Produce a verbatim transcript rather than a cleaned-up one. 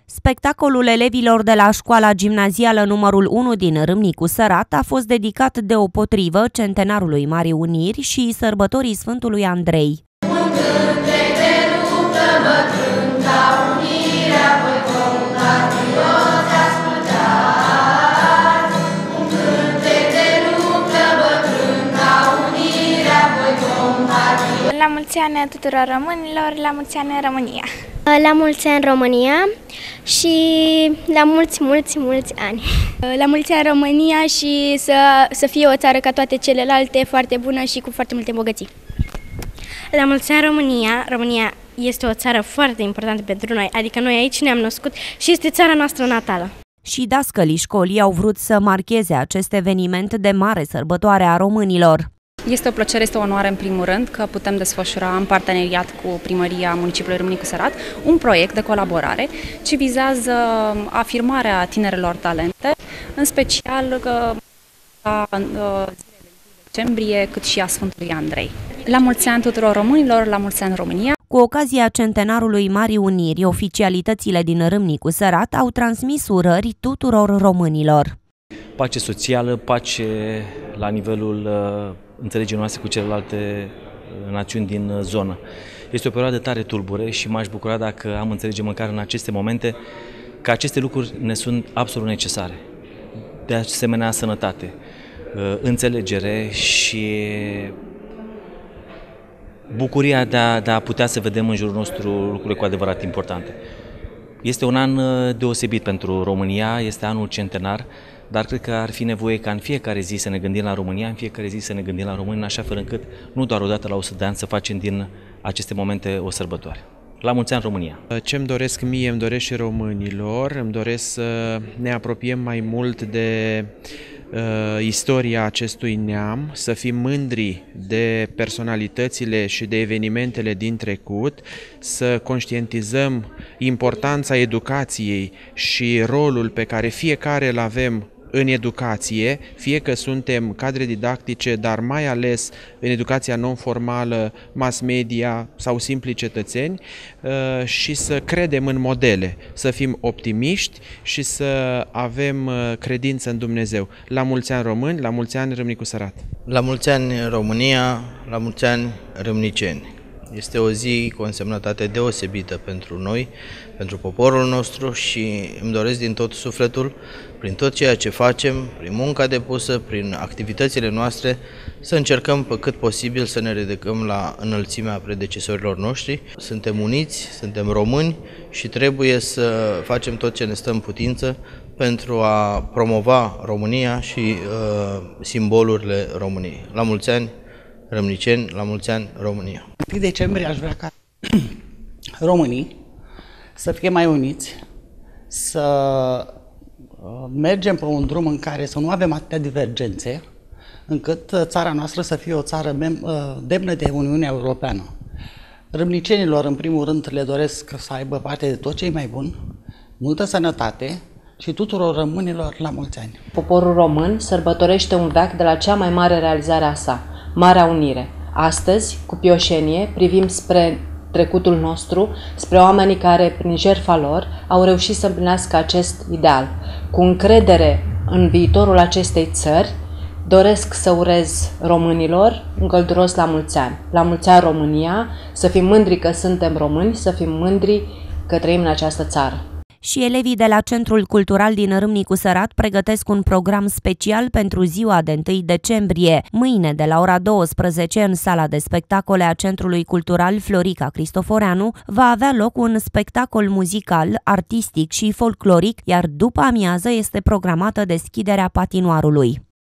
Spectacolul elevilor de la școala gimnazială numărul unu din Râmnicu Sărat a fost dedicat deopotrivă centenarului Marii Uniri și sărbătorii Sfântului Andrei. La mulți ani tuturor românilor, la mulți ani în România! La mulți ani în România și la mulți, mulți, mulți ani! La mulți ani în România și să, să fie o țară ca toate celelalte, foarte bună și cu foarte multe bogății! La mulți ani în România! România este o țară foarte importantă pentru noi, adică noi aici ne-am născut și este țara noastră natală. Și dascălii școlii au vrut să marcheze acest eveniment de mare sărbătoare a românilor. Este o plăcere, este o onoare în primul rând că putem desfășura în parteneriat cu Primăria Municipiului Râmnicu Sărat un proiect de colaborare ce vizează afirmarea tinerelor talente, în special la zilele decembrie, cât și a Sfântului Andrei. La mulți ani tuturor românilor, la mulți ani în România! Cu ocazia centenarului Marii Uniri, oficialitățile din Râmnicu Sărat au transmis urări tuturor românilor. Pace socială, pace la nivelul uh, înțelegerii noastre cu celelalte uh, națiuni din uh, zonă. Este o perioadă tare tulbure și m-aș bucura dacă am înțelege măcar în aceste momente că aceste lucruri ne sunt absolut necesare. De asemenea, sănătate, uh, înțelegere și bucuria de a, de a putea să vedem în jurul nostru lucruri cu adevărat importante. Este un an deosebit pentru România, este anul centenar, dar cred că ar fi nevoie ca în fiecare zi să ne gândim la România, în fiecare zi să ne gândim la români, în așa fel încât nu doar o dată la o sută de ani să facem din aceste momente o sărbătoare. La mulți ani, România! Ce îmi doresc mie, îmi doresc și românilor, îmi doresc să ne apropiem mai mult de uh, istoria acestui neam, să fim mândri de personalitățile și de evenimentele din trecut, să conștientizăm importanța educației și rolul pe care fiecare îl avem în educație, fie că suntem cadre didactice, dar mai ales în educația non-formală, mass media sau simpli cetățeni, și să credem în modele, să fim optimiști și să avem credință în Dumnezeu. La mulți ani români, la mulți ani Râmnicu Sărat! La mulți ani România, la mulți ani râmniceni! Este o zi cu o însemnătate deosebită pentru noi, pentru poporul nostru și îmi doresc din tot sufletul, prin tot ceea ce facem, prin munca depusă, prin activitățile noastre, să încercăm pe cât posibil să ne ridicăm la înălțimea predecesorilor noștri. Suntem uniți, suntem români și trebuie să facem tot ce ne stă în putință pentru a promova România și uh, simbolurile României. La mulți ani râmniceni, la mulți ani România! întâi decembrie aș vrea ca românii să fie mai uniți, să mergem pe un drum în care să nu avem atâtea divergențe, încât țara noastră să fie o țară demnă de Uniunea Europeană. Râmnicenilor, în primul rând, le doresc să aibă parte de tot ce e mai bun, multă sănătate și tuturor românilor la mulți ani. Poporul român sărbătorește un veac de la cea mai mare realizare a sa, Marea Unire. Astăzi, cu pioșenie, privim spre trecutul nostru, spre oamenii care, prin jertfa lor, au reușit să împlinească acest ideal. Cu încredere în viitorul acestei țări, doresc să urez românilor un călduros la mulți ani. La mulți ani România, să fim mândri că suntem români, să fim mândri că trăim în această țară. Și elevii de la Centrul Cultural din Râmnicu Sărat pregătesc un program special pentru ziua de întâi decembrie. Mâine, de la ora douăsprezece, în sala de spectacole a Centrului Cultural Florica Cristoforeanu, va avea loc un spectacol muzical, artistic și folcloric, iar după amiază este programată deschiderea patinoarului.